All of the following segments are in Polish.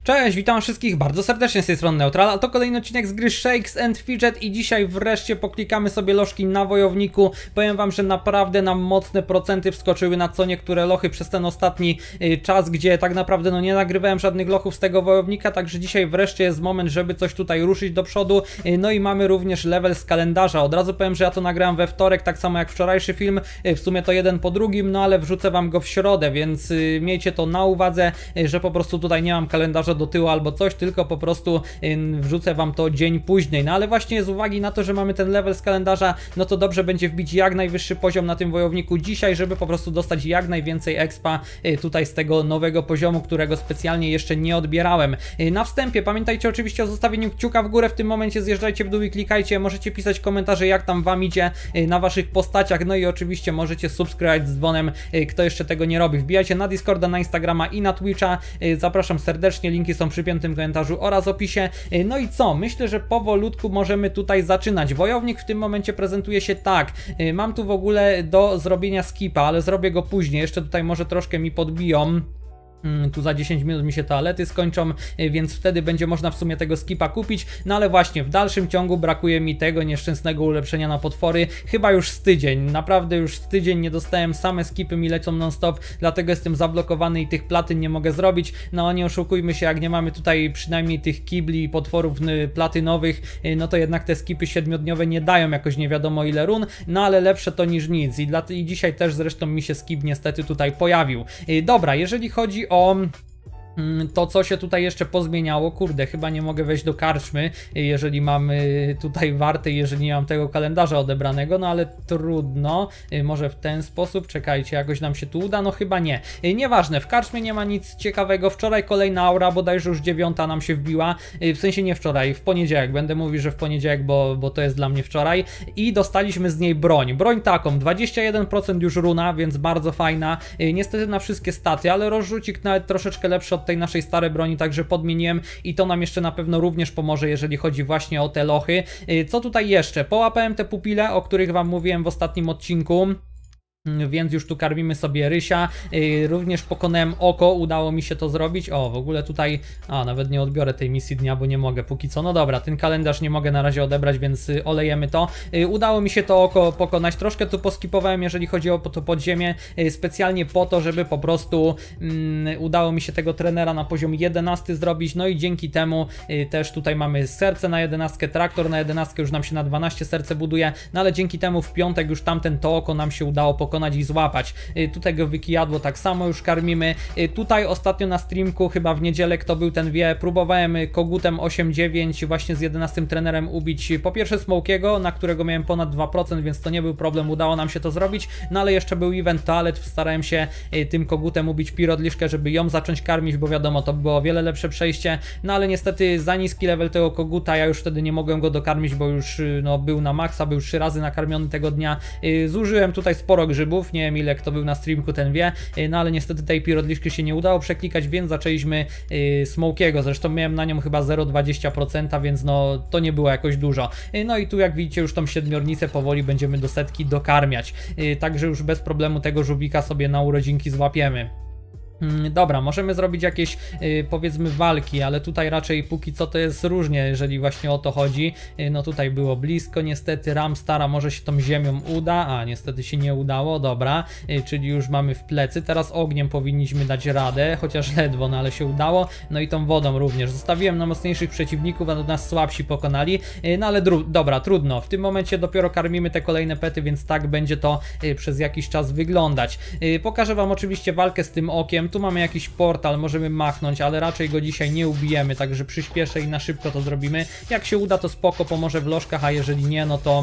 Cześć, witam wszystkich bardzo serdecznie z tej strony Neutral, a to kolejny odcinek z gry Shakes and Fidget i dzisiaj wreszcie poklikamy sobie lożki na wojowniku. Powiem wam, że naprawdę nam mocne procenty wskoczyły na co niektóre lochy przez ten ostatni czas, gdzie tak naprawdę nie nagrywałem żadnych lochów z tego wojownika, także dzisiaj wreszcie jest moment, żeby coś tutaj ruszyć do przodu. No i mamy również level z kalendarza. Od razu powiem, że ja to nagrałem we wtorek, tak samo jak wczorajszy film, w sumie to jeden po drugim, no ale wrzucę wam go w środę, więc miejcie to na uwadze, że po prostu tutaj nie mam kalendarza do tyłu albo coś, tylko po prostu wrzucę wam to dzień później. No ale właśnie z uwagi na to, że mamy ten level z kalendarza, no to dobrze będzie wbić jak najwyższy poziom na tym wojowniku dzisiaj, żeby po prostu dostać jak najwięcej expa tutaj z tego nowego poziomu, którego specjalnie jeszcze nie odbierałem. Na wstępie pamiętajcie oczywiście o zostawieniu kciuka w górę, w tym momencie zjeżdżajcie w dół i klikajcie, możecie pisać komentarze, jak tam wam idzie na waszych postaciach, no i oczywiście możecie subskrybować z dzwonem, kto jeszcze tego nie robi. Wbijajcie na Discorda, na Instagrama i na Twitcha, zapraszam serdecznie, linki są przy piętym komentarzu oraz opisie. No i co? Myślę, że powolutku możemy tutaj zaczynać. Wojownik w tym momencie prezentuje się tak. Mam tu w ogóle do zrobienia skipa, ale zrobię go później. Jeszcze tutaj może troszkę mi podbiją. Tu za 10 minut mi się toalety skończą, więc wtedy będzie można w sumie tego skipa kupić. No ale właśnie w dalszym ciągu brakuje mi tego nieszczęsnego ulepszenia na potwory. Chyba już z tydzień, naprawdę już z tydzień nie dostałem, same skipy mi lecą non stop, dlatego jestem zablokowany i tych platyn nie mogę zrobić. No nie oszukujmy się, jak nie mamy tutaj przynajmniej tych kibli i potworów platynowych, no to jednak te skipy 7-dniowe nie dają jakoś nie wiadomo ile run, no ale lepsze to niż nic i dzisiaj też zresztą mi się skip niestety tutaj pojawił. Dobra, jeżeli chodzi o to, co się tutaj jeszcze pozmieniało, kurde, chyba nie mogę wejść do karczmy, jeżeli mamy tutaj warty, jeżeli nie mam tego kalendarza odebranego, no ale trudno, może w ten sposób, czekajcie, jakoś nam się tu uda, no chyba nie. Nieważne, w karczmie nie ma nic ciekawego, wczoraj kolejna aura, bodajże już 9 nam się wbiła, w sensie nie wczoraj, w poniedziałek, będę mówił, że w poniedziałek, bo to jest dla mnie wczoraj i dostaliśmy z niej broń taką, 21% już runa, więc bardzo fajna, niestety na wszystkie staty, ale rozrzucik nawet troszeczkę lepszy od tej naszej starej broni, także podmieniłem i to nam jeszcze na pewno również pomoże, jeżeli chodzi właśnie o te lochy. Co tutaj jeszcze? Połapałem te pupile, o których wam mówiłem w ostatnim odcinku. Więc już tu karmimy sobie rysia, również pokonałem oko, udało mi się to zrobić. O, w ogóle tutaj, nawet nie odbiorę tej misji dnia, bo nie mogę póki co. No dobra, ten kalendarz nie mogę na razie odebrać, więc olejemy to. Udało mi się to oko pokonać, troszkę tu poskipowałem, jeżeli chodzi o to podziemie, specjalnie po to, żeby po prostu udało mi się tego trenera na poziom 11 zrobić, no i dzięki temu też tutaj mamy serce na 11, traktor na 11, już nam się na 12 serce buduje, no ale dzięki temu w piątek już tamten to oko nam się udało pokonać i złapać. Tutaj go wykijadło tak samo już karmimy. Tutaj ostatnio na streamku, chyba w niedzielę, kto był ten wie, próbowałem kogutem 8-9 właśnie z 11 trenerem ubić po pierwsze Smokiego, na którego miałem ponad 2%, więc to nie był problem, udało nam się to zrobić, no ale jeszcze był event toalet, starałem się tym kogutem ubić Pirodliszkę, żeby ją zacząć karmić, bo wiadomo, to było o wiele lepsze przejście, no ale niestety za niski level tego koguta, ja już wtedy nie mogłem go dokarmić, bo już był na maksa, był 3 razy nakarmiony tego dnia. Zużyłem tutaj sporo grzybów, nie wiem ile kto był na streamku, ten wie, no ale niestety tej Pirodliszki się nie udało przeklikać, więc zaczęliśmy Smokiego, zresztą miałem na nią chyba 0,20%, więc no to nie było jakoś dużo. No i tu jak widzicie już tą siedmiornicę powoli będziemy do setki dokarmiać, także już bez problemu tego żółwika sobie na urodzinki złapiemy. Dobra, możemy zrobić jakieś powiedzmy walki, ale tutaj raczej póki co to jest różnie, jeżeli właśnie o to chodzi. No tutaj było blisko, niestety Ramstara może się tą ziemią uda, niestety się nie udało, dobra, czyli już mamy w plecy, teraz ogniem powinniśmy dać radę, chociaż ledwo, no ale się udało, no i tą wodą również. Zostawiłem na mocniejszych przeciwników, a do nas słabsi pokonali, no ale dobra, trudno, w tym momencie dopiero karmimy te kolejne pety, więc tak będzie to przez jakiś czas wyglądać. Pokażę wam oczywiście walkę z tym okiem. Tu mamy jakiś portal, możemy machnąć, ale raczej go dzisiaj nie ubijemy, także przyspieszę i na szybko to zrobimy. Jak się uda, to spoko, pomoże w lożkach, a jeżeli nie, no to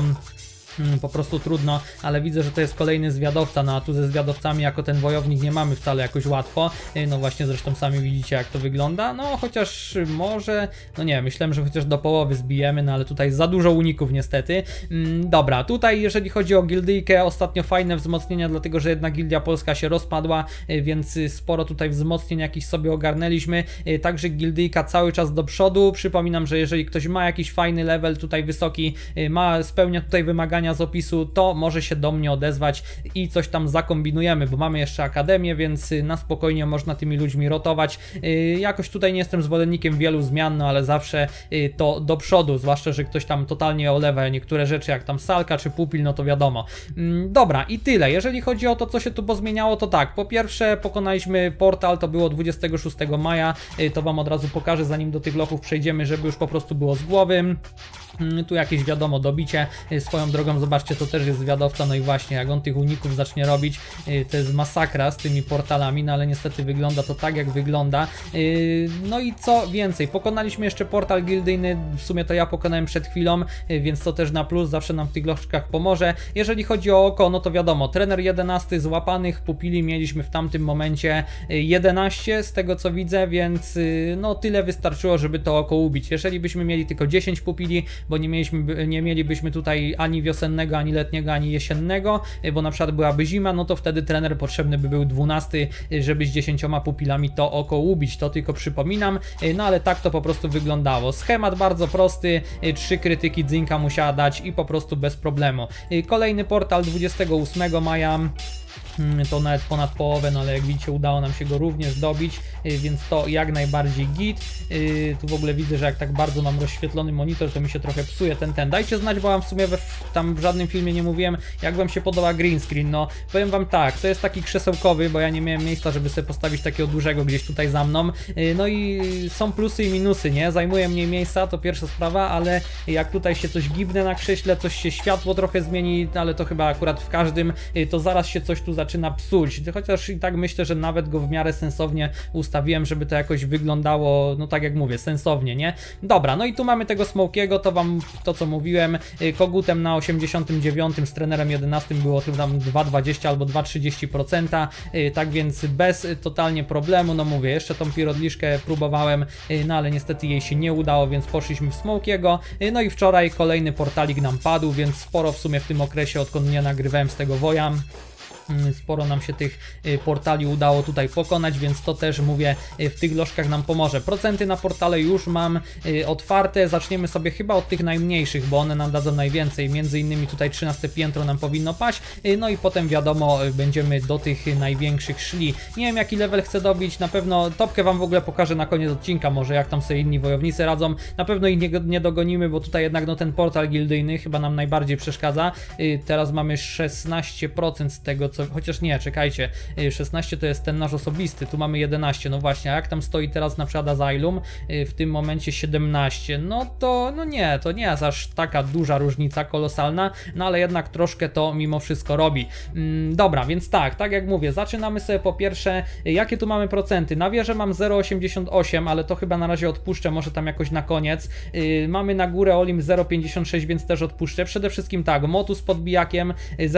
po prostu trudno, ale widzę, że to jest kolejny zwiadowca, no a tu ze zwiadowcami jako ten wojownik nie mamy wcale jakoś łatwo, no właśnie zresztą sami widzicie jak to wygląda, no chociaż może, no nie, myślałem, że chociaż do połowy zbijemy, no ale tutaj za dużo uników niestety. Dobra, tutaj jeżeli chodzi o gildyjkę, ostatnio fajne wzmocnienia, dlatego że jedna gildia polska się rozpadła, więc sporo tutaj wzmocnień jakichś sobie ogarnęliśmy, także gildyjka cały czas do przodu. Przypominam, że jeżeli ktoś ma jakiś fajny level tutaj wysoki, spełnia tutaj wymagania pytania z opisu, to może się do mnie odezwać i coś tam zakombinujemy, bo mamy jeszcze akademię, więc na spokojnie można tymi ludźmi rotować. Jakoś tutaj nie jestem zwolennikiem wielu zmian, no ale zawsze to do przodu, zwłaszcza, że ktoś tam totalnie olewa niektóre rzeczy, jak tam Salka czy Pupil, no to wiadomo. Dobra, i tyle. Jeżeli chodzi o to, co się tu pozmieniało, to tak, po pierwsze pokonaliśmy portal, to było 26 maja, to wam od razu pokażę, zanim do tych lochów przejdziemy, żeby już po prostu było z głowy. Tu jakieś wiadomo dobicie, swoją drogą zobaczcie, to też jest zwiadowca, no i właśnie jak on tych uników zacznie robić, to jest masakra z tymi portalami, no ale niestety wygląda to tak jak wygląda. No i co więcej, pokonaliśmy jeszcze portal gildyjny, w sumie to ja pokonałem przed chwilą, więc to też na plus, zawsze nam w tych lożkach pomoże. Jeżeli chodzi o oko, no to wiadomo, trener 11 złapanych, pupili mieliśmy w tamtym momencie 11 z tego co widzę, więc no tyle wystarczyło, żeby to oko ubić. Jeżeli byśmy mieli tylko 10 pupili, bo nie mielibyśmy tutaj ani wiosennego, ani letniego, ani jesiennego, bo na przykład byłaby zima, no to wtedy trener potrzebny by był 12, żeby z 10 pupilami to oko ubić, to tylko przypominam, no ale tak to po prostu wyglądało. Schemat bardzo prosty, 3 krytyki Dzinka musiała dać i po prostu bez problemu. Kolejny portal 28 maja. To nawet ponad połowę, no ale jak widzicie udało nam się go również dobić, więc to jak najbardziej git. Tu w ogóle widzę, że jak tak bardzo mam rozświetlony monitor, to mi się trochę psuje ten. Dajcie znać, bo wam w sumie tam w żadnym filmie nie mówiłem, jak wam się podoba green screen. No powiem wam tak, to jest taki krzesełkowy, bo ja nie miałem miejsca, żeby sobie postawić takiego dużego gdzieś tutaj za mną. No i są plusy i minusy, nie? Zajmuje mniej miejsca, to pierwsza sprawa, ale jak tutaj się coś gibnę na krześle, coś się światło trochę zmieni, ale to chyba akurat w każdym, to zaraz się coś tu zaczyna psuć, chociaż i tak myślę, że nawet go w miarę sensownie ustawiłem, żeby to jakoś wyglądało, no tak jak mówię, sensownie, nie? Dobra, no i tu mamy tego Smokiego, to wam to co mówiłem, kogutem na 89 z trenerem 11 było chyba tam 2,20 albo 2,30%, tak więc bez totalnie problemu, no mówię, jeszcze tą pirodliszkę próbowałem, no ale niestety jej się nie udało, więc poszliśmy w Smokiego, no i wczoraj kolejny portalik nam padł, więc sporo w sumie w tym okresie, odkąd nie nagrywałem z tego woja. Sporo nam się tych portali udało tutaj pokonać, więc to też mówię, w tych lożkach nam pomoże. Procenty na portale już mam otwarte, zaczniemy sobie chyba od tych najmniejszych, bo one nam dadzą najwięcej, między innymi tutaj 13 piętro nam powinno paść, no i potem wiadomo będziemy do tych największych szli. Nie wiem jaki level chcę dobić, na pewno topkę wam w ogóle pokażę na koniec odcinka, może jak tam sobie inni wojownicy radzą, na pewno ich nie dogonimy, bo tutaj jednak no ten portal gildyjny chyba nam najbardziej przeszkadza. Teraz mamy 16% z tego co, chociaż nie, czekajcie, 16 to jest ten nasz osobisty, tu mamy 11, no właśnie, a jak tam stoi teraz na przykład Asylum, w tym momencie 17, no to no nie, to nie jest aż taka duża różnica, kolosalna, no ale jednak troszkę to mimo wszystko robi. Dobra, więc tak jak mówię, zaczynamy sobie po pierwsze, jakie tu mamy procenty, na wieżę mam 0,88, ale to chyba na razie odpuszczę, może tam jakoś na koniec, mamy na górę Olim 0,56, więc też odpuszczę, przede wszystkim tak, Motu z podbijakiem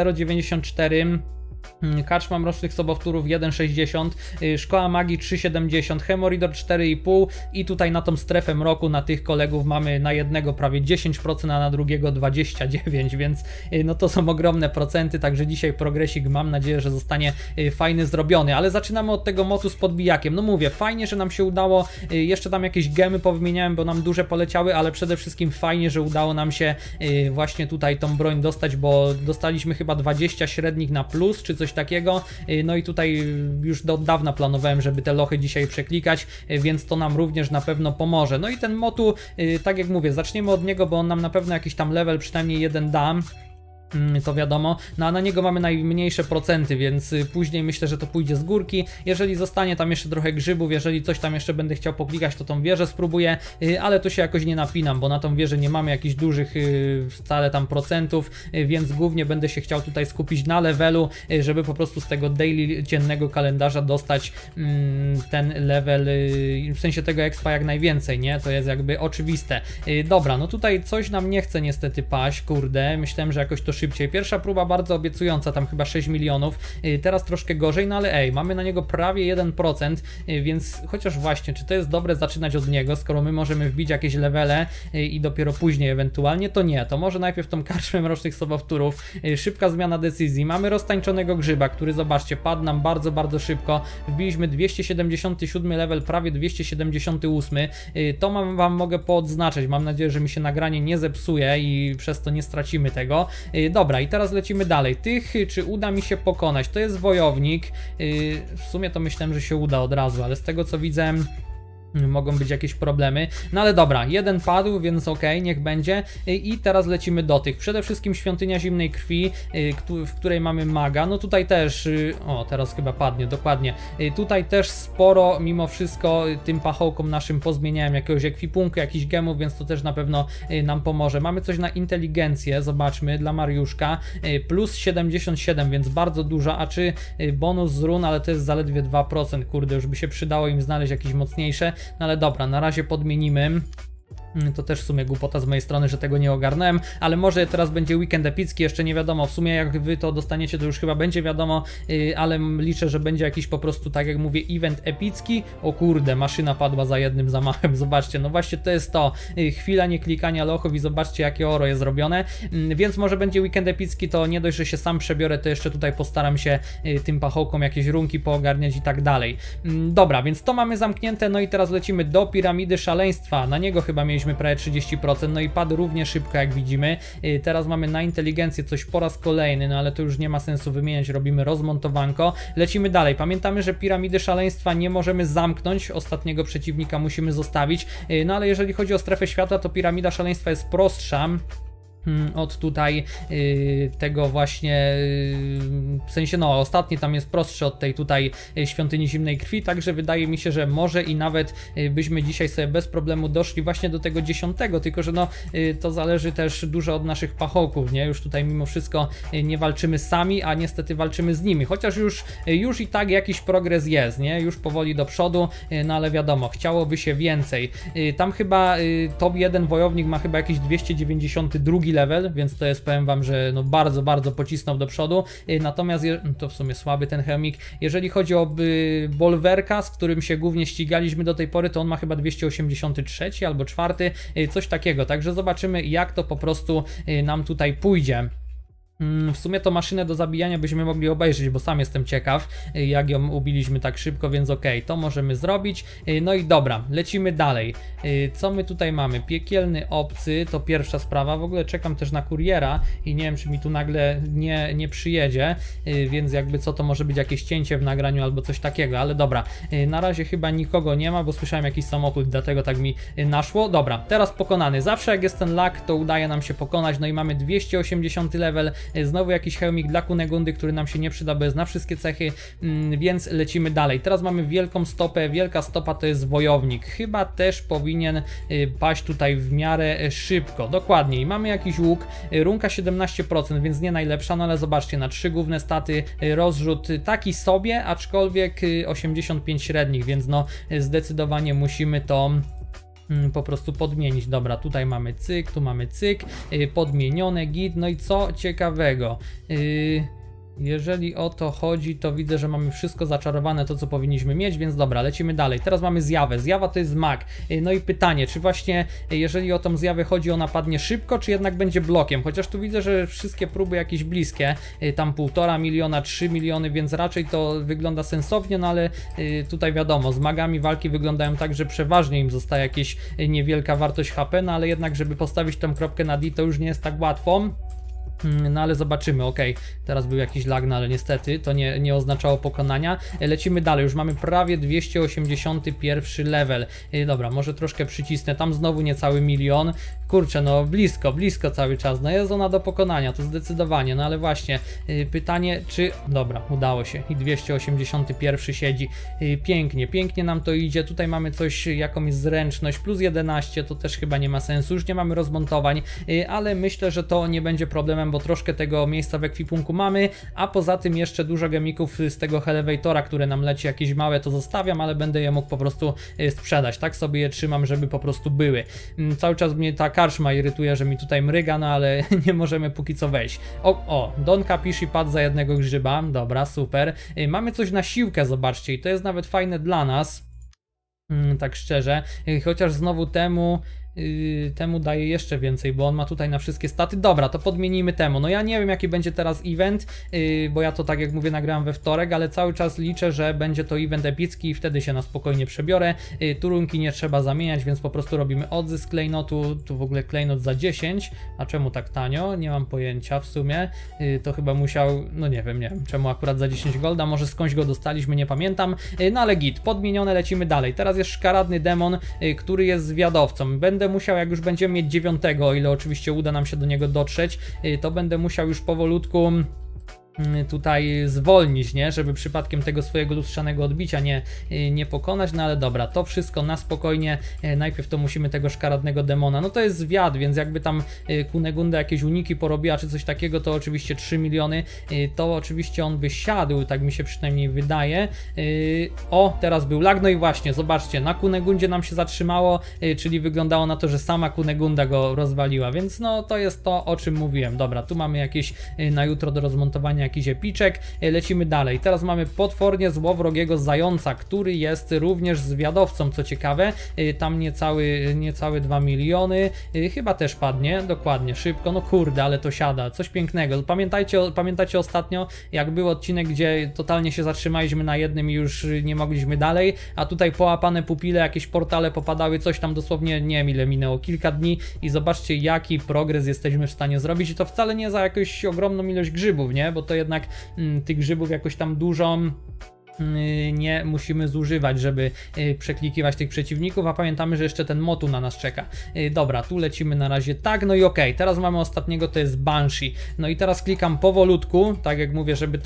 0,94, Kaczma Mrocznych Sobowtórów 1,60, Szkoła Magii 3,70, Hemoridor 4,5 i tutaj na tą strefę mroku na tych kolegów mamy na jednego prawie 10%, a na drugiego 29%, więc no to są ogromne procenty, także dzisiaj progresik mam nadzieję, że zostanie fajny zrobiony, ale zaczynamy od tego Motu z podbijakiem. No mówię, fajnie, że nam się udało, jeszcze tam jakieś gemy powymieniałem, bo nam duże poleciały, ale przede wszystkim fajnie, że udało nam się właśnie tutaj tą broń dostać, bo dostaliśmy chyba 20 średnich na plus, czy coś takiego, no i tutaj już od dawna planowałem, żeby te lochy dzisiaj przeklikać, więc to nam również na pewno pomoże. No i ten Motu, tak jak mówię, zaczniemy od niego, bo on nam na pewno jakiś tam level przynajmniej jeden da. To wiadomo, no a na niego mamy najmniejsze procenty, więc później myślę, że to pójdzie z górki. Jeżeli zostanie tam jeszcze trochę grzybów, jeżeli coś tam jeszcze będę chciał poklikać, to tą wieżę spróbuję, ale tu się jakoś nie napinam, bo na tą wieżę nie mamy jakichś dużych wcale tam procentów, więc głównie będę się chciał tutaj skupić na levelu, żeby po prostu z tego daily dziennego kalendarza dostać ten level, w sensie tego expa jak najwięcej, nie? To jest jakby oczywiste. Dobra, no tutaj coś nam nie chce niestety paść, kurde, myślałem, że jakoś to szybciej. Pierwsza próba bardzo obiecująca, tam chyba 6 milionów, teraz troszkę gorzej, no ale ej, mamy na niego prawie 1%, więc chociaż właśnie, czy to jest dobre zaczynać od niego, skoro my możemy wbić jakieś levele i dopiero później ewentualnie, to nie, to może najpierw tą karczmę Mrocznych Sobowtórów, szybka zmiana decyzji, mamy roztańczonego grzyba, który zobaczcie, padł nam bardzo szybko, wbiliśmy 277 level, prawie 278, to wam mogę poodznaczać, mam nadzieję, że mi się nagranie nie zepsuje i przez to nie stracimy tego. Dobra, i teraz lecimy dalej. Tych, czy uda mi się pokonać? To jest wojownik. W sumie to myślałem, że się uda od razu, ale z tego co widzę, mogą być jakieś problemy, no ale dobra, jeden padł, więc okej, niech będzie. I teraz lecimy do tych. Przede wszystkim świątynia zimnej krwi, w której mamy maga. No tutaj też, o teraz chyba padnie, dokładnie. Tutaj też sporo, mimo wszystko, tym pachołkom naszym pozmieniałem jakiegoś ekwipunku, jakichś gemów, więc to też na pewno nam pomoże. Mamy coś na inteligencję, zobaczmy, dla Mariuszka, plus 77, więc bardzo dużo, a czy bonus z run, ale to jest zaledwie 2%, kurde, już by się przydało im znaleźć jakieś mocniejsze. No ale dobra, na razie podmienimy. To też w sumie głupota z mojej strony, że tego nie ogarnąłem, ale może teraz będzie weekend epicki, jeszcze nie wiadomo, w sumie jak wy to dostaniecie, to już chyba będzie wiadomo, ale liczę, że będzie jakiś po prostu, tak jak mówię, event epicki. O kurde, maszyna padła za jednym zamachem, zobaczcie, no właśnie to jest to, chwila nie klikania lochów i zobaczcie jakie oro jest zrobione, więc może będzie weekend epicki, to nie dość, że się sam przebiorę, to jeszcze tutaj postaram się tym pachołkom jakieś runki poogarniać i tak dalej. Dobra, więc to mamy zamknięte, no i teraz lecimy do piramidy szaleństwa, na niego chyba mieliśmy prawie 30%, no i padł równie szybko jak widzimy. Teraz mamy na inteligencję coś po raz kolejny, no ale to już nie ma sensu wymieniać, robimy rozmontowanko. Lecimy dalej, pamiętamy, że piramidy szaleństwa nie możemy zamknąć, ostatniego przeciwnika musimy zostawić, no ale jeżeli chodzi o strefę światła, to piramida szaleństwa jest prostsza od tutaj tego właśnie, w sensie no ostatni tam jest prostszy od tej tutaj świątyni zimnej krwi, także wydaje mi się, że może i nawet byśmy dzisiaj sobie bez problemu doszli właśnie do tego 10, tylko że no to zależy też dużo od naszych pachołków, nie? Już tutaj mimo wszystko nie walczymy sami, a niestety walczymy z nimi, chociaż już i tak jakiś progres jest, nie? Już powoli do przodu, no ale wiadomo, chciałoby się więcej. Tam chyba top 1 wojownik ma chyba jakiś 292 level, więc to jest, powiem wam, że no bardzo, bardzo pocisnął do przodu, natomiast to w sumie słaby ten chemik. Jeżeli chodzi o Bolwerka, z którym się głównie ścigaliśmy do tej pory, to on ma chyba 283 albo 4, coś takiego, także zobaczymy jak to po prostu nam tutaj pójdzie. W sumie to maszynę do zabijania byśmy mogli obejrzeć, bo sam jestem ciekaw, jak ją ubiliśmy tak szybko, więc okej, to możemy zrobić. No i dobra, lecimy dalej. Co my tutaj mamy? Piekielny obcy, to pierwsza sprawa. W ogóle czekam też na kuriera i nie wiem, czy mi tu nagle nie przyjedzie, więc jakby co, to może być jakieś cięcie w nagraniu albo coś takiego, ale dobra. Na razie chyba nikogo nie ma, bo słyszałem jakiś samochód, dlatego tak mi naszło. Dobra, teraz pokonany. Zawsze jak jest ten lag, to udaje nam się pokonać, no i mamy 280 level. Znowu jakiś hełmik dla Kunegundy, który nam się nie przyda, bo jest na wszystkie cechy, więc lecimy dalej. Teraz mamy wielką stopę, wielka stopa to jest wojownik. Chyba też powinien paść tutaj w miarę szybko. Dokładniej, mamy jakiś łuk, runka 17%, więc nie najlepsza, no ale zobaczcie, na 3 główne staty rozrzut taki sobie, aczkolwiek 85 średnich, więc no zdecydowanie musimy to po prostu podmienić. Dobra, tutaj mamy cyk, tu mamy cyk, podmienione, git, no i co ciekawego, jeżeli o to chodzi, to widzę, że mamy wszystko zaczarowane, to co powinniśmy mieć, więc dobra, lecimy dalej. Teraz mamy zjawę. Zjawa to jest mag. No i pytanie, czy właśnie jeżeli o tą zjawę chodzi, ona padnie szybko, czy jednak będzie blokiem? Chociaż tu widzę, że wszystkie próby jakieś bliskie, tam 1,5 miliona, 3 miliony, więc raczej to wygląda sensownie, no ale tutaj wiadomo, z magami walki wyglądają tak, że przeważnie im zostaje jakieś niewielka wartość HP, no ale jednak, żeby postawić tą kropkę na D, to już nie jest tak łatwo. No ale zobaczymy, okej, teraz był jakiś lag, no ale niestety to nie oznaczało pokonania. Lecimy dalej, już mamy prawie 281 level. Dobra, może troszkę przycisnę, tam znowu niecały milion. Kurczę, no blisko cały czas, no jest ona do pokonania, to zdecydowanie, no ale właśnie, pytanie czy... Dobra, udało się i 281 siedzi. Pięknie nam to idzie, tutaj mamy coś, jakąś zręczność, plus 11, to też chyba nie ma sensu, już nie mamy rozmontowań, ale myślę, że to nie będzie problemem, bo troszkę tego miejsca w ekwipunku mamy, a poza tym jeszcze dużo gemików z tego elevatora, które nam leci, jakieś małe, to zostawiam, ale będę je mógł po prostu sprzedać, tak sobie je trzymam, żeby po prostu były. Cały czas mnie ta karczma irytuje, że mi tutaj mryga, no ale nie możemy póki co wejść. O, Don Capishi padł za jednego grzyba, dobra, super. Mamy coś na siłkę, zobaczcie, i to jest nawet fajne dla nas, tak szczerze, chociaż znowu temu temu daje jeszcze więcej, bo on ma tutaj na wszystkie staty. Dobra, to podmienimy temu. No ja nie wiem, jaki będzie teraz event, bo ja to, tak jak mówię, nagrałem we wtorek, ale cały czas liczę, że będzie to event epicki i wtedy się na spokojnie przebiorę. Tu runki nie trzeba zamieniać, więc po prostu robimy odzysk klejnotu. Tu w ogóle klejnot za 10. A czemu tak tanio? Nie mam pojęcia w sumie. To chyba musiał, no nie wiem czemu akurat za 10 golda, może skądś go dostaliśmy, nie pamiętam. No ale git, podmienione, lecimy dalej. Teraz jest szkaradny demon, który jest zwiadowcą. Będę musiał, jak już będziemy mieć 9, o ile oczywiście uda nam się do niego dotrzeć, to będę musiał już powolutku tutaj zwolnić, nie? Żeby przypadkiem tego swojego lustrzanego odbicia nie pokonać, no ale dobra, to wszystko na spokojnie. Najpierw to musimy tego szkaradnego demona, no to jest zwiad, więc jakby tam Kunegunda jakieś uniki porobiła czy coś takiego, to oczywiście 3 miliony, to oczywiście on by siadł, tak mi się przynajmniej wydaje. O, teraz był lag, no i właśnie, zobaczcie, na Kunegundzie nam się zatrzymało, czyli wyglądało na to, że sama Kunegunda go rozwaliła, więc no to jest to, o czym mówiłem. Dobra, tu mamy jakieś na jutro do rozmontowania jakiś epiczek, lecimy dalej. Teraz mamy potwornie złowrogiego zająca, który jest również zwiadowcą, co ciekawe, tam niecałe 2 miliony, chyba też padnie, dokładnie, szybko, no kurde, ale to siada, coś pięknego. Pamiętacie ostatnio, jak był odcinek, gdzie totalnie się zatrzymaliśmy na jednym i już nie mogliśmy dalej, a tutaj połapane pupile, jakieś portale popadały, coś tam dosłownie, nie wiem ile minęło, kilka dni i zobaczcie, jaki progres jesteśmy w stanie zrobić i to wcale nie za jakąś ogromną ilość grzybów, nie, bo to jednak tych grzybów jakoś tam dużo nie musimy zużywać, żeby przeklikiwać tych przeciwników, a pamiętamy, że jeszcze ten motu na nas czeka. Dobra, tu lecimy na razie tak, no i okej, teraz mamy ostatniego, to jest Banshee. No i teraz klikam powolutku, tak jak mówię, żeby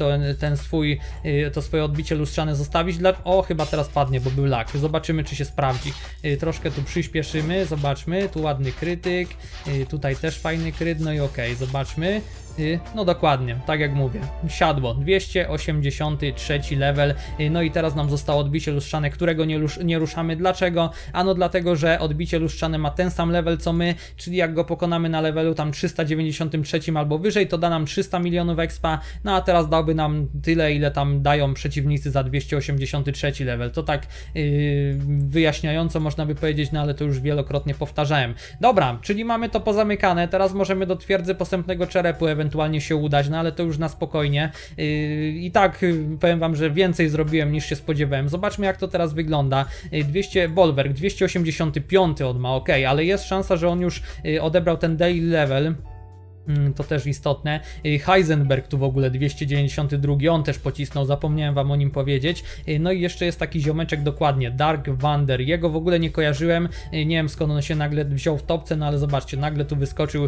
to swoje odbicie lustrzane zostawić. O, chyba teraz padnie, bo był lag. Zobaczymy, czy się sprawdzi. Troszkę tu przyspieszymy, zobaczmy, tu ładny krytyk, tutaj też fajny kryt, no i okej, zobaczmy. No dokładnie, tak jak mówię, siadło, 283 level, no i teraz nam zostało odbicie lustrzane, którego nie ruszamy. Dlaczego? Ano dlatego, że odbicie lustrzane ma ten sam level co my, czyli jak go pokonamy na levelu tam 393 albo wyżej, to da nam 300 milionów expa, no a teraz dałby nam tyle, ile tam dają przeciwnicy za 283 level. To tak wyjaśniająco można by powiedzieć, no ale to już wielokrotnie powtarzałem. Dobra, czyli mamy to pozamykane, teraz możemy do twierdzy posępnego czerepu ewentualnie się udać, no ale to już na spokojnie. I tak powiem wam, że więcej zrobiłem niż się spodziewałem. Zobaczmy, jak to teraz wygląda. Bolwerk 285 on ma, ok, ale jest szansa, że on już odebrał ten daily level. To też istotne. Heisenberg tu w ogóle 292, on też pocisnął, zapomniałem wam o nim powiedzieć. No i jeszcze jest taki ziomeczek dokładnie, Dark Wander, jego w ogóle nie kojarzyłem, nie wiem skąd on się nagle wziął w topce, no ale zobaczcie, nagle tu wyskoczył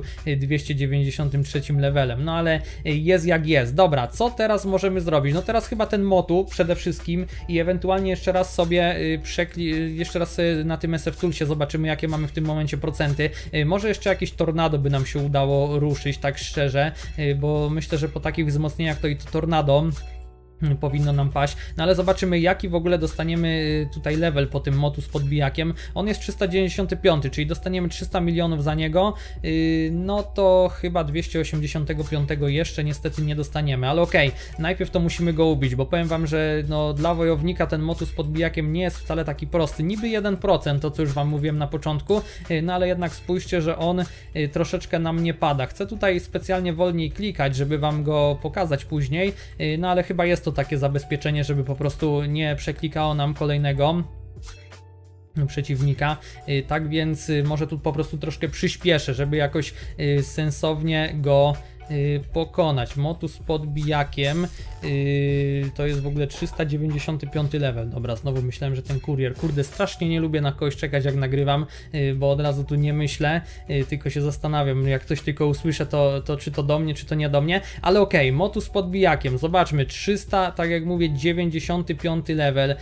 293 levelem, no ale jest jak jest. Dobra, co teraz możemy zrobić? No teraz chyba ten motu przede wszystkim i ewentualnie jeszcze raz sobie na tym SF Toolsie zobaczymy, jakie mamy w tym momencie procenty. Może jeszcze jakieś tornado by nam się udało ruszyć, tak szczerze, bo myślę, że po takich wzmocnieniach to i to tornado powinno nam paść, no ale zobaczymy, jaki w ogóle dostaniemy tutaj level po tym motu z podbijakiem. On jest 395, czyli dostaniemy 300 milionów za niego, no to chyba 285 jeszcze niestety nie dostaniemy, ale okej, najpierw to musimy go ubić, bo powiem wam, że no dla wojownika ten motu z podbijakiem nie jest wcale taki prosty, niby 1%, to co już wam mówiłem na początku, no ale jednak spójrzcie, że on troszeczkę nam nie pada. Chcę tutaj specjalnie wolniej klikać, żeby wam go pokazać później, no ale chyba jest to takie zabezpieczenie, żeby po prostu nie przeklikało nam kolejnego przeciwnika, tak więc może tu po prostu troszkę przyspieszę, żeby jakoś sensownie go pokonać. Motu z podbijakiem to jest w ogóle 395 level. Dobra, znowu myślałem, że ten kurier. Kurde, strasznie nie lubię na kogoś czekać, jak nagrywam, bo od razu tu nie myślę, tylko się zastanawiam, jak coś tylko usłyszę, to czy to do mnie, czy to nie do mnie, ale okej, motu z podbijakiem, zobaczmy, 300, tak jak mówię, 95 level,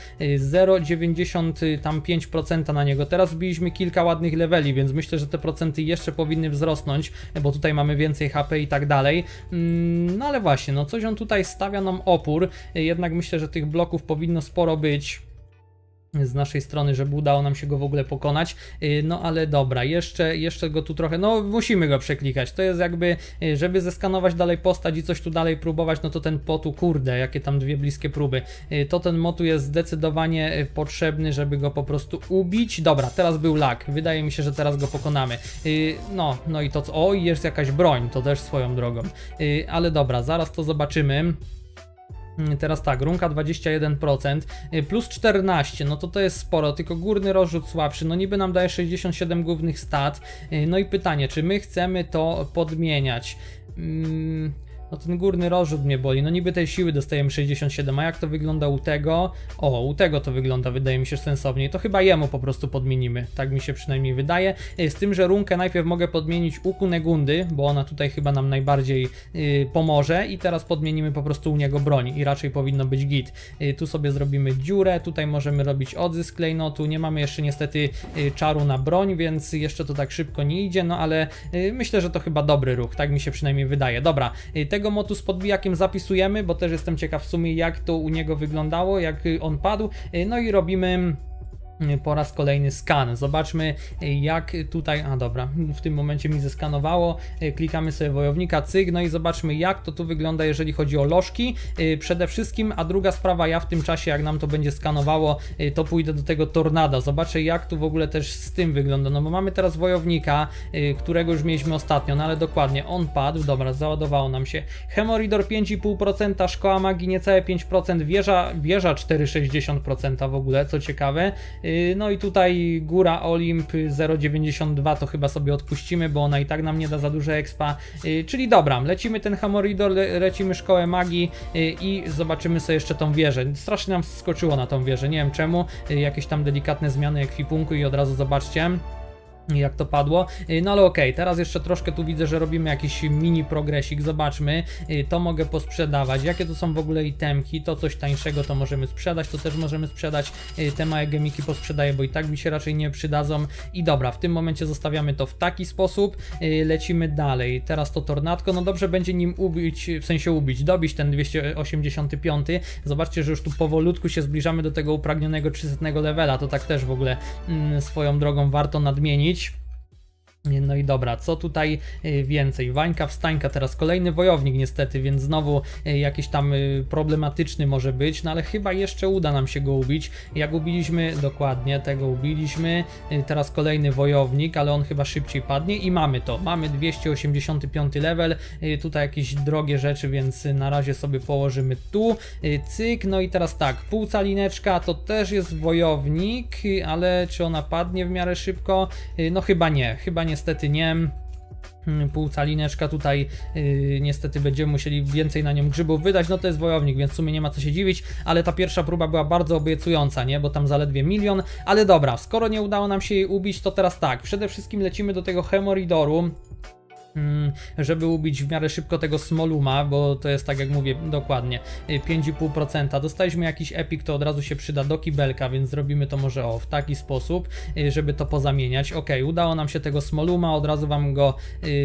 0,95% na niego. Teraz wbiliśmy kilka ładnych leveli, więc myślę, że te procenty jeszcze powinny wzrosnąć, bo tutaj mamy więcej HP i tak dalej. No ale właśnie, no coś on tutaj stawia nam opór, jednak myślę, że tych bloków powinno sporo być. z naszej strony, żeby udało nam się go w ogóle pokonać, no ale dobra, jeszcze go tu trochę, no musimy go przeklikać, to jest jakby, żeby zeskanować dalej postać i coś tu dalej próbować, no to ten potu, kurde, jakie tam dwie bliskie próby, to ten motu jest zdecydowanie potrzebny, żeby go po prostu ubić. Dobra, teraz był lag, wydaje mi się, że teraz go pokonamy, no i to co, oj, jest jakaś broń, to też swoją drogą, ale dobra, zaraz to zobaczymy. Teraz tak, runka 21%, plus 14, no to jest sporo, tylko górny rozrzut słabszy, no niby nam daje 67 głównych stat, no i pytanie, czy my chcemy to podmieniać? No ten górny rozrzut mnie boli, no niby tej siły dostajemy 67, a jak to wygląda u tego? O, u tego to wygląda, wydaje mi się sensowniej, to chyba jemu po prostu podmienimy, tak mi się przynajmniej wydaje, z tym, że runkę najpierw mogę podmienić u Kunegundy, bo ona tutaj chyba nam najbardziej pomoże i teraz podmienimy po prostu u niego broń i raczej powinno być git. Tu sobie zrobimy dziurę, tutaj możemy robić odzysk klejnotu, nie mamy jeszcze niestety czaru na broń, więc jeszcze to tak szybko nie idzie, no ale myślę, że to chyba dobry ruch, tak mi się przynajmniej wydaje. Dobra, tego motu z podbijakiem zapisujemy, bo też jestem ciekaw w sumie jak to u niego wyglądało, jak on padł, no i robimy po raz kolejny skan. Zobaczmy jak tutaj, a dobra, w tym momencie mi zeskanowało, klikamy sobie wojownika, cyk, no i zobaczmy jak to tu wygląda, jeżeli chodzi o lożki przede wszystkim, a druga sprawa, ja w tym czasie jak nam to będzie skanowało, to pójdę do tego tornada, zobaczę jak tu w ogóle też z tym wygląda, no bo mamy teraz wojownika, którego już mieliśmy ostatnio, no ale dokładnie, on padł, dobra, załadowało nam się, Hemoridor 5,5%, szkoła magii niecałe 5%, wieża 4,60% w ogóle, co ciekawe. No i tutaj góra Olimp 0,92 to chyba sobie odpuścimy, bo ona i tak nam nie da za dużo expa, czyli dobra, lecimy ten Hemoridor, lecimy szkołę magii i zobaczymy sobie jeszcze tą wieżę. Strasznie nam skoczyło na tą wieżę, nie wiem czemu, jakieś tam delikatne zmiany ekwipunku i od razu zobaczcie jak to padło, no ale okej, teraz jeszcze troszkę tu widzę, że robimy jakiś mini progresik, zobaczmy, to mogę posprzedawać, jakie to są w ogóle itemki, to coś tańszego to możemy sprzedać, to też możemy sprzedać, te małe gemiki posprzedaję, bo i tak mi się raczej nie przydadzą i dobra, w tym momencie zostawiamy to w taki sposób, lecimy dalej, teraz to tornadko, no dobrze będzie nim ubić, w sensie dobić ten 285, zobaczcie, że już tu powolutku się zbliżamy do tego upragnionego 300 levela, to tak też w ogóle swoją drogą warto nadmienić. No i dobra, co tutaj więcej? Wańka wstańka, teraz kolejny wojownik niestety, więc znowu jakiś tam problematyczny może być, no ale chyba jeszcze uda nam się go ubić. Jak ubiliśmy, dokładnie, tego ubiliśmy, teraz kolejny wojownik, ale on chyba szybciej padnie i mamy to, mamy 285 level, tutaj jakieś drogie rzeczy, więc na razie sobie położymy tu, cyk, no i teraz tak, półcalineczka to też jest wojownik, ale czy ona padnie w miarę szybko? No chyba niestety nie. Półcalineczka tutaj niestety będziemy musieli więcej na nią grzybów wydać, no to jest wojownik, więc w sumie nie ma co się dziwić, ale ta pierwsza próba była bardzo obiecująca, nie, bo tam zaledwie 1 000 000, ale dobra, skoro nie udało nam się jej ubić, to teraz tak, przede wszystkim lecimy do tego Hemoridoru, żeby ubić w miarę szybko tego Smoluma, bo to jest tak jak mówię, dokładnie 5,5%. Dostaliśmy jakiś epic, to od razu się przyda do kibelka, więc zrobimy to może w taki sposób, żeby to pozamieniać. Ok, udało nam się tego Smoluma, od razu wam go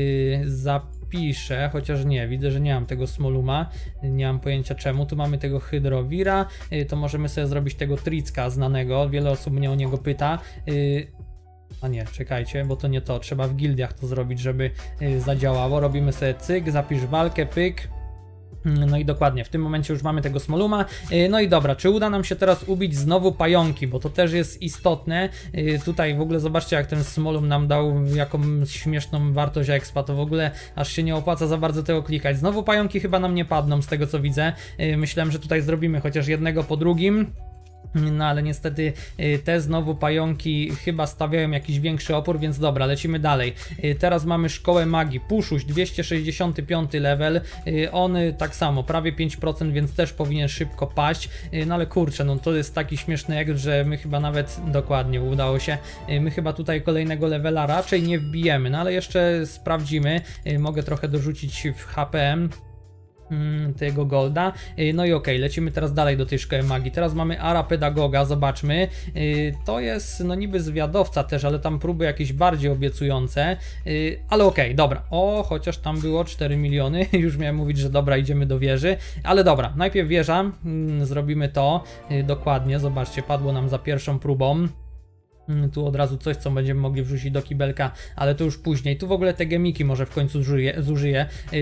zapiszę, chociaż nie, widzę, że nie mam tego Smoluma, nie mam pojęcia czemu. Tu mamy tego Hydrowira, to możemy sobie zrobić tego Tricka znanego, wiele osób mnie o niego pyta. A nie, czekajcie, bo to nie to, trzeba w gildiach to zrobić, żeby zadziałało. Robimy sobie cyk, zapisz walkę, pyk. No i dokładnie, w tym momencie już mamy tego Smoluma. No i dobra, czy uda nam się teraz ubić znowu pająki, bo to też jest istotne. Tutaj w ogóle zobaczcie, jak ten Smolum nam dał jakąś śmieszną wartość expa, to w ogóle aż się nie opłaca za bardzo tego klikać. Znowu pająki chyba nam nie padną z tego co widzę. Myślałem, że tutaj zrobimy chociaż jednego po drugim. No ale niestety te znowu pająki chyba stawiają jakiś większy opór, więc dobra, lecimy dalej. Teraz mamy szkołę magii, Puszuś 265 level, on tak samo, prawie 5%, więc też powinien szybko paść, no ale kurczę, no to jest taki śmieszny jak, że my chyba nawet, dokładnie udało się, my chyba tutaj kolejnego levela raczej nie wbijemy, no ale jeszcze sprawdzimy, mogę trochę dorzucić w HPM. tego golda. No i okej, lecimy teraz dalej do tej szkoły magii. Teraz mamy Ara Pedagoga, zobaczmy. To jest no niby zwiadowca też, ale tam próby jakieś bardziej obiecujące. Ale okej, dobra. O, chociaż tam było 4 miliony. Już miałem mówić, że dobra, idziemy do wieży. Ale dobra, najpierw wieża. Zrobimy to dokładnie. Zobaczcie, padło nam za pierwszą próbą. Tu od razu coś, co będziemy mogli wrzucić do kibelka, ale to już później. Tu w ogóle te gemiki może w końcu zużyję.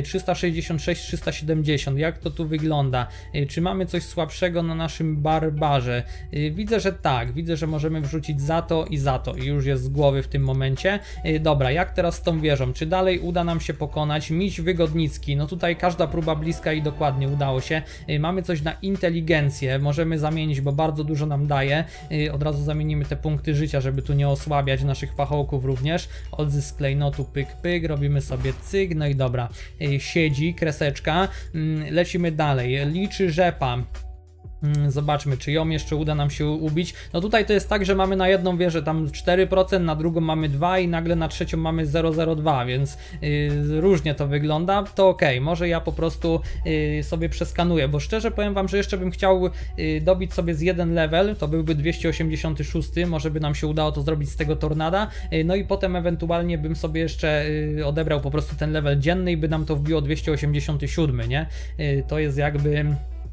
366, 370. Jak to tu wygląda? Czy mamy coś słabszego na naszym barbarze? Widzę, że tak. Widzę, że możemy wrzucić za to i za to. I już jest z głowy w tym momencie. Dobra, jak teraz z tą wieżą? Czy dalej uda nam się pokonać? Miś Wygodnicki. No tutaj każda próba bliska i dokładnie udało się. Mamy coś na inteligencję. Możemy zamienić, bo bardzo dużo nam daje. Od razu zamienimy te punkty życia, żeby tu nie osłabiać naszych pachołków również. Odzysk klejnotu, pyk, pyk, robimy sobie cyk, no i dobra. Siedzi, kreseczka. Lecimy dalej. Liczy rzepa. Zobaczmy, czy ją jeszcze uda nam się ubić. No tutaj to jest tak, że mamy na jedną wieżę tam 4%, na drugą mamy 2 i nagle na trzecią mamy 0,02, więc różnie to wygląda. To okej, może ja po prostu sobie przeskanuję, bo szczerze powiem wam, że jeszcze bym chciał dobić sobie z jeden level, to byłby 286, może by nam się udało to zrobić z tego tornada, no i potem ewentualnie bym sobie jeszcze odebrał po prostu ten level dzienny i by nam to wbiło 287, nie? To jest jakby...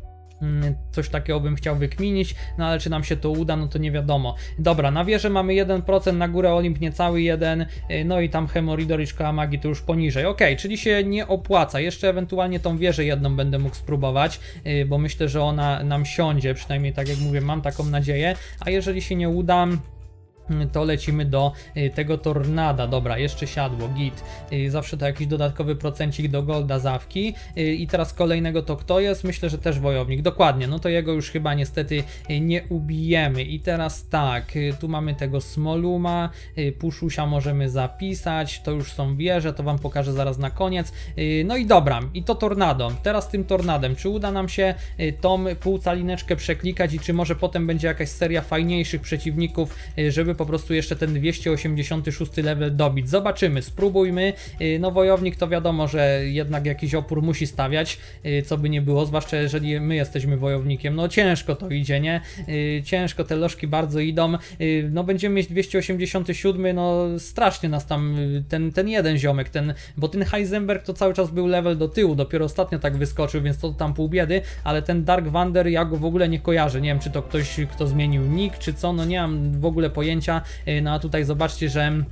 Coś takiego bym chciał wykminić, no ale czy nam się to uda, no to nie wiadomo. Dobra, na wieżę mamy 1%, na górę Olimp niecały 1, no i tam Hemoridor i Szkoła Magii to już poniżej. Okej, czyli się nie opłaca, jeszcze ewentualnie tą wieżę jedną będę mógł spróbować, bo myślę, że ona nam siądzie, przynajmniej tak jak mówię, mam taką nadzieję, a jeżeli się nie uda, to lecimy do tego tornada. Dobra, jeszcze siadło, git. Zawsze to jakiś dodatkowy procencik do golda zawki. I teraz kolejnego to kto jest? Myślę, że też wojownik. Dokładnie, no to jego już chyba niestety nie ubijemy. I teraz tak, tu mamy tego Smoluma, Puszusia możemy zapisać, to już są wieże, to wam pokażę zaraz na koniec. No i dobra, i to tornado. Teraz tym tornadem, czy uda nam się tą półcalineczkę przeklikać i czy może potem będzie jakaś seria fajniejszych przeciwników, żeby po prostu jeszcze ten 286 level dobić. Zobaczymy, spróbujmy. No wojownik to wiadomo, że jednak jakiś opór musi stawiać, co by nie było, zwłaszcza jeżeli my jesteśmy wojownikiem. No ciężko to idzie, nie? Ciężko, te lożki bardzo idą. No będziemy mieć 287, no strasznie nas tam, ten jeden ziomek, bo ten Heisenberg to cały czas był level do tyłu, dopiero ostatnio tak wyskoczył, więc to tam pół biedy, ale ten Dark Wander ja go w ogóle nie kojarzę. Nie wiem, czy to ktoś, kto zmienił nick, czy co, no nie mam w ogóle pojęcia. No a tutaj zobaczcie, że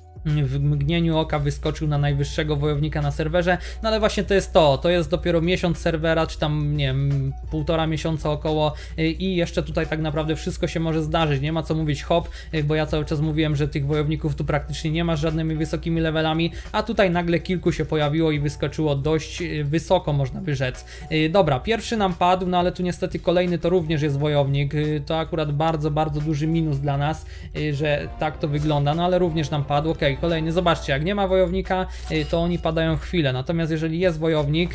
w mgnieniu oka wyskoczył na najwyższego wojownika na serwerze, no ale właśnie to jest dopiero miesiąc serwera, czy tam nie wiem, 1,5 miesiąca około i jeszcze tutaj tak naprawdę wszystko się może zdarzyć, nie ma co mówić hop, bo ja cały czas mówiłem, że tych wojowników tu praktycznie nie ma z żadnymi wysokimi levelami, a tutaj nagle kilku się pojawiło i wyskoczyło dość wysoko, można by rzec. Dobra, pierwszy nam padł, no ale tu niestety kolejny to również jest wojownik, to akurat bardzo, bardzo duży minus dla nas, że tak to wygląda, no ale również nam padł, okej. Kolejny, zobaczcie, jak nie ma wojownika, to oni padają chwilę, natomiast jeżeli jest wojownik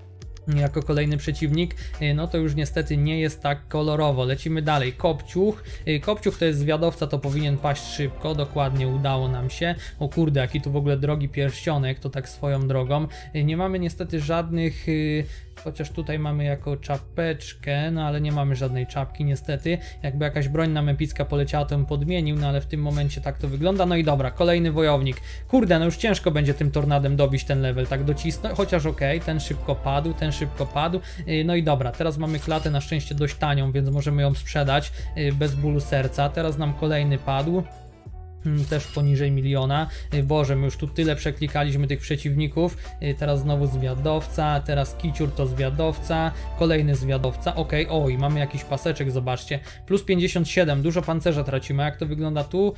jako kolejny przeciwnik, no to już niestety nie jest tak kolorowo. Lecimy dalej. Kopciuch. Kopciuch to jest zwiadowca, to powinien paść szybko. Dokładnie udało nam się. O kurde, jaki tu w ogóle drogi pierścionek, to tak swoją drogą. Nie mamy niestety żadnych... Chociaż tutaj mamy jako czapeczkę, no ale nie mamy żadnej czapki niestety. Jakby jakaś broń nam epicka poleciała, to bym podmienił, no ale w tym momencie tak to wygląda. No i dobra, kolejny wojownik. Kurde, no już ciężko będzie tym tornadem dobić ten level, tak docisnąć, chociaż okej, ten szybko padł, ten szybko padł. No i dobra, teraz mamy klatę na szczęście dość tanią, więc możemy ją sprzedać bez bólu serca. Teraz nam kolejny padł. Też poniżej 1 miliona. Boże, my już tu tyle przeklikaliśmy tych przeciwników. Teraz znowu zwiadowca, teraz Kiciur to zwiadowca, kolejny zwiadowca, okej, oj, mamy jakiś paseczek, zobaczcie, plus 57, dużo pancerza tracimy, jak to wygląda tu?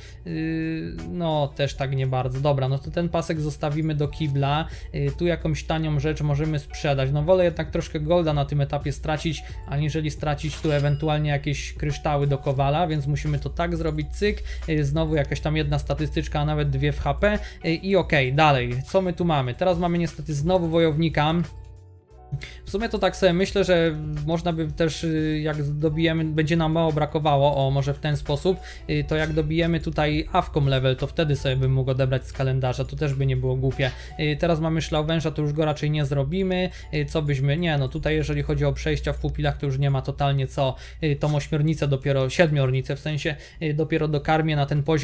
No, też tak nie bardzo, dobra, no to ten pasek zostawimy do kibla, tu jakąś tanią rzecz możemy sprzedać, no wolę jednak troszkę golda na tym etapie stracić, aniżeli stracić tu ewentualnie jakieś kryształy do kowala, więc musimy to tak zrobić, cyk, znowu jakaś tam jedna statystyczka, a nawet 2 w HP i okej, dalej, co my tu mamy? Teraz mamy niestety znowu wojownika. W sumie to tak sobie myślę, że można by też, jak dobijemy, będzie nam mało brakowało, o może w ten sposób, to jak dobijemy tutaj Avcom level, to wtedy sobie bym mógł odebrać z kalendarza, to też by nie było głupie. Teraz mamy Szlauwęża, to już go raczej nie zrobimy, co byśmy, nie no tutaj jeżeli chodzi o przejścia w pupilach, to już nie ma totalnie co, tą ośmiornicę dopiero, siedmiornicę w sensie, dopiero dokarmię na ten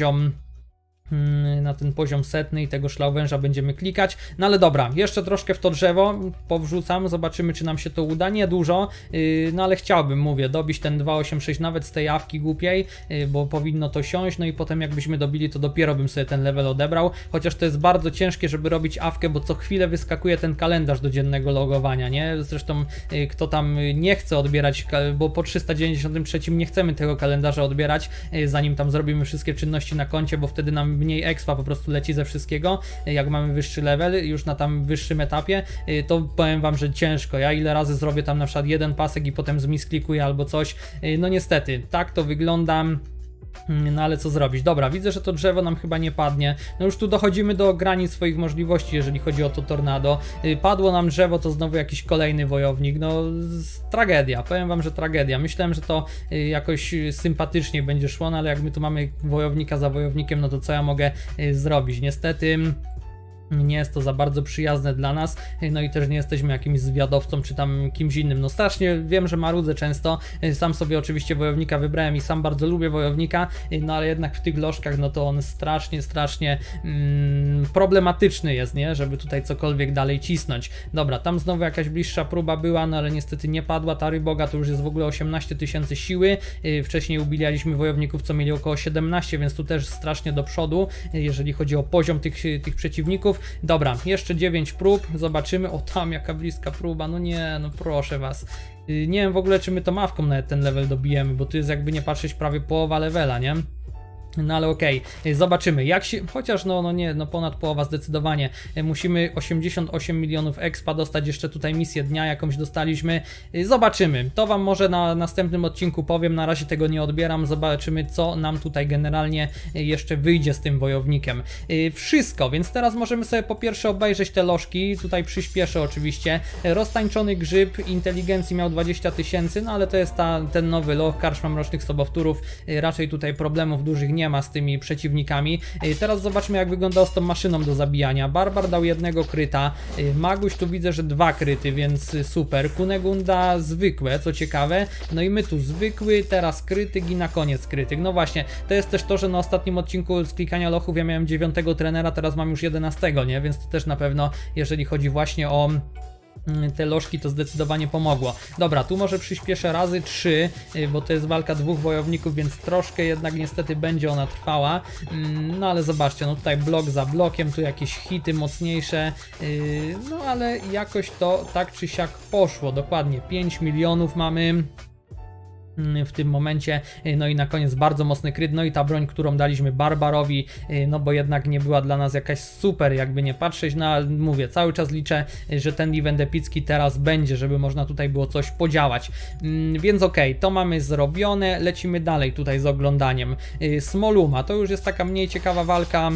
poziom setny i tego Szlauwęża będziemy klikać. No ale dobra, jeszcze troszkę w to drzewo powrzucam, zobaczymy czy nam się to uda, nie dużo, no ale chciałbym, mówię, dobić ten 286 nawet z tej awki głupiej, bo powinno to siąść, no i potem jakbyśmy dobili, to dopiero bym sobie ten level odebrał, chociaż to jest bardzo ciężkie, żeby robić awkę, bo co chwilę wyskakuje ten kalendarz do dziennego logowania, nie? Zresztą kto tam nie chce odbierać, bo po 393 nie chcemy tego kalendarza odbierać, zanim tam zrobimy wszystkie czynności na koncie, bo wtedy nam mniej expa po prostu leci ze wszystkiego, jak mamy wyższy level, już na tam wyższym etapie, to powiem wam, że ciężko. Ja ile razy zrobię tam na przykład jeden pasek i potem zmisklikuję albo coś, no niestety, tak to wygląda. No ale co zrobić? Dobra, widzę, że to drzewo nam chyba nie padnie. No już tu dochodzimy do granic swoich możliwości, jeżeli chodzi o to tornado. Padło nam drzewo, to znowu jakiś kolejny wojownik. No tragedia, powiem wam, że tragedia. Myślałem, że to jakoś sympatycznie będzie szło, no ale jak my tu mamy wojownika za wojownikiem, no to co ja mogę zrobić? Niestety nie jest to za bardzo przyjazne dla nas, no i też nie jesteśmy jakimś zwiadowcą czy tam kimś innym. No strasznie wiem, że marudzę często, sam sobie oczywiście wojownika wybrałem i sam bardzo lubię wojownika, no ale jednak w tych lożkach no to on strasznie problematyczny jest, nie? Żeby tutaj cokolwiek dalej cisnąć. Dobra, tam znowu jakaś bliższa próba była, no ale niestety nie padła, ta ryboga to już jest w ogóle 18 000 siły, wcześniej ubijaliśmy wojowników, co mieli około 17, więc tu też strasznie do przodu, jeżeli chodzi o poziom tych przeciwników. Dobra, jeszcze 9 prób, zobaczymy. O, tam jaka bliska próba, no nie, no proszę was. Nie wiem w ogóle, czy my tą awką nawet ten level dobijemy, bo tu jest jakby nie patrzeć prawie połowa levela, nie? No ale okej, zobaczymy jak się, chociaż no nie, no ponad połowa zdecydowanie, musimy 88 milionów expa dostać, jeszcze tutaj misję dnia jakąś dostaliśmy, zobaczymy, to wam może na następnym odcinku powiem, na razie tego nie odbieram, zobaczymy co nam tutaj generalnie jeszcze wyjdzie z tym wojownikiem. Wszystko, więc teraz możemy sobie po pierwsze obejrzeć te lożki, tutaj przyspieszę oczywiście, roztańczony grzyb inteligencji miał 20 000, no ale to jest ten nowy loch, karczma mrocznych sobowtórów, raczej tutaj problemów dużych nie ma z tymi przeciwnikami. Teraz zobaczmy jak wyglądało z tą maszyną do zabijania. Barbar dał jednego kryta, Maguś tu widzę, że 2 kryty, więc super. Kunegunda zwykłe, co ciekawe, no i my tu zwykły, teraz krytyk i na koniec krytyk. No właśnie, to jest też to, że na ostatnim odcinku z klikania lochów ja miałem 9 trenera, teraz mam już 11, nie? Więc to też na pewno, jeżeli chodzi właśnie o te lożki, to zdecydowanie pomogło. Dobra, tu może przyspieszę razy 3, bo to jest walka dwóch wojowników, więc troszkę jednak niestety będzie ona trwała. No ale zobaczcie, no tutaj blok za blokiem, tu jakieś hity mocniejsze, no ale jakoś to tak czy siak poszło. Dokładnie 5 milionów mamy w tym momencie, no i na koniec bardzo mocny kryt, no i ta broń, którą daliśmy Barbarowi, no bo jednak nie była dla nas jakaś super, jakby nie patrzeć, no ale mówię, cały czas liczę, że ten event epicki teraz będzie, żeby można tutaj było coś podziałać, więc okej, to mamy zrobione, lecimy dalej tutaj z oglądaniem. Smoluma, to już jest taka mniej ciekawa walka,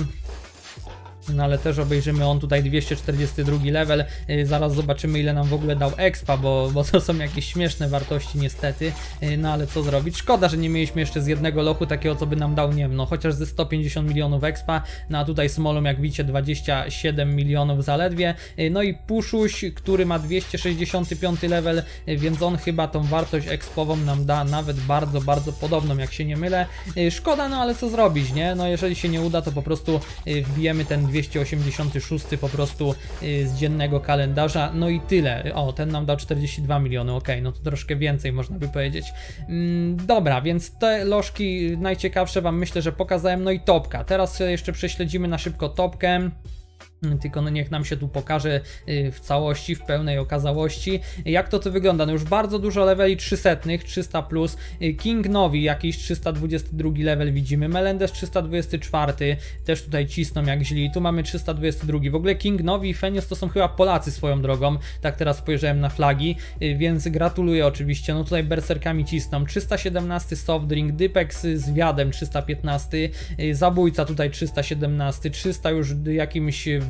no ale też obejrzymy, on tutaj 242 level, zaraz zobaczymy ile nam w ogóle dał expa, bo to są jakieś śmieszne wartości niestety, no ale co zrobić, szkoda, że nie mieliśmy jeszcze z jednego lochu takiego, co by nam dał, nie wiem, no chociaż ze 150 milionów expa, no a tutaj Smolum, jak widzicie, 27 milionów zaledwie, no i Puszuś, który ma 265 level, więc on chyba tą wartość expową nam da nawet bardzo, bardzo podobną, jak się nie mylę, szkoda, no ale co zrobić, nie, no jeżeli się nie uda, to po prostu wbijemy ten 286 po prostu z dziennego kalendarza, no i tyle. O, ten nam dał 42 miliony, ok, no to troszkę więcej można by powiedzieć. Dobra, więc te lożki najciekawsze wam myślę, że pokazałem, no i topka. Teraz jeszcze prześledzimy na szybko topkę. Tylko no niech nam się tu pokaże w całości, w pełnej okazałości, jak to wygląda. No już bardzo dużo leveli 300, 300 plus, King Novi jakiś 322 level widzimy, Melendez 324, też tutaj cisną jak źli, tu mamy 322, w ogóle King Novi i Fenios to są chyba Polacy swoją drogą, tak teraz spojrzałem na flagi, więc gratuluję oczywiście, no tutaj berserkami cisną, 317 soft drink, Dypex z wiadem 315, Zabójca tutaj 317, 300 już jakimś w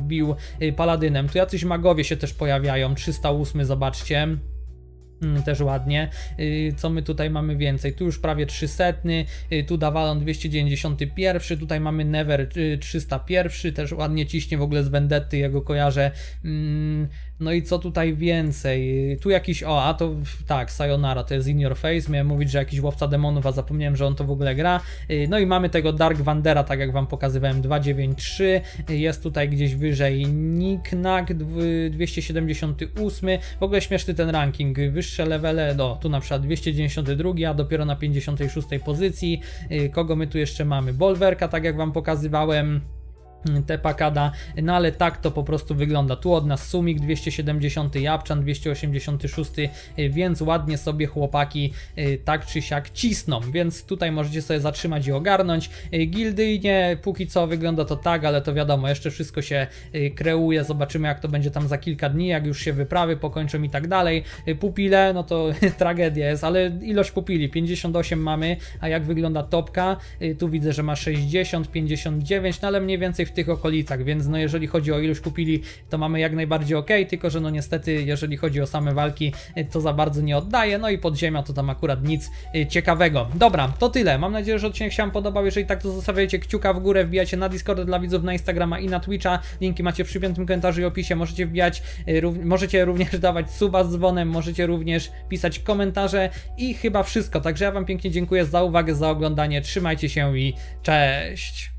wbił paladynem. Tu jacyś magowie się też pojawiają, 308, zobaczcie. Też ładnie. Co my tutaj mamy więcej? Tu już prawie 300, tu Davalon 291, tutaj mamy Never 301, też ładnie ciśnie, w ogóle z Vendetty jego kojarzę. No i co tutaj więcej? Tu jakiś, a to tak, Sayonara, to jest In Your Face, miałem mówić, że jakiś łowca demonów, a zapomniałem, że on to w ogóle gra. No i mamy tego Dark Wandera, tak jak wam pokazywałem, 293, jest tutaj gdzieś wyżej Knick-Knack 278, w ogóle śmieszny ten ranking, wyższe levele, tu na przykład 292, a dopiero na 56 pozycji. Kogo my tu jeszcze mamy? Bolwerka, tak jak wam pokazywałem. Tepakada, no ale tak to po prostu wygląda. Tu od nas Sumik 270, Japczan 286, więc ładnie sobie chłopaki tak czy siak cisną, więc tutaj możecie sobie zatrzymać i ogarnąć. Gildyjnie póki co wygląda to tak, ale to wiadomo, jeszcze wszystko się kreuje, zobaczymy jak to będzie tam za kilka dni, jak już się wyprawy pokończą i tak dalej. Pupile, no to tragedia jest, ale ilość pupili 58 mamy, a jak wygląda topka? Tu widzę, że ma 60, 59, no ale mniej więcej w tych okolicach, więc no jeżeli chodzi o ilość pupili, to mamy jak najbardziej ok, tylko że no niestety jeżeli chodzi o same walki, to za bardzo nie oddaje, no i podziemia to tam akurat nic ciekawego. Dobra, to tyle, mam nadzieję, że odcinek się wam podobał, jeżeli tak to zostawiajcie kciuka w górę, wbijacie na Discorda dla widzów, na Instagrama i na Twitcha, linki macie w przypiętym komentarzu i opisie, możecie wbijać, możecie również dawać suba z dzwonem, możecie również pisać komentarze i chyba wszystko, także ja wam pięknie dziękuję za uwagę, za oglądanie, trzymajcie się i cześć!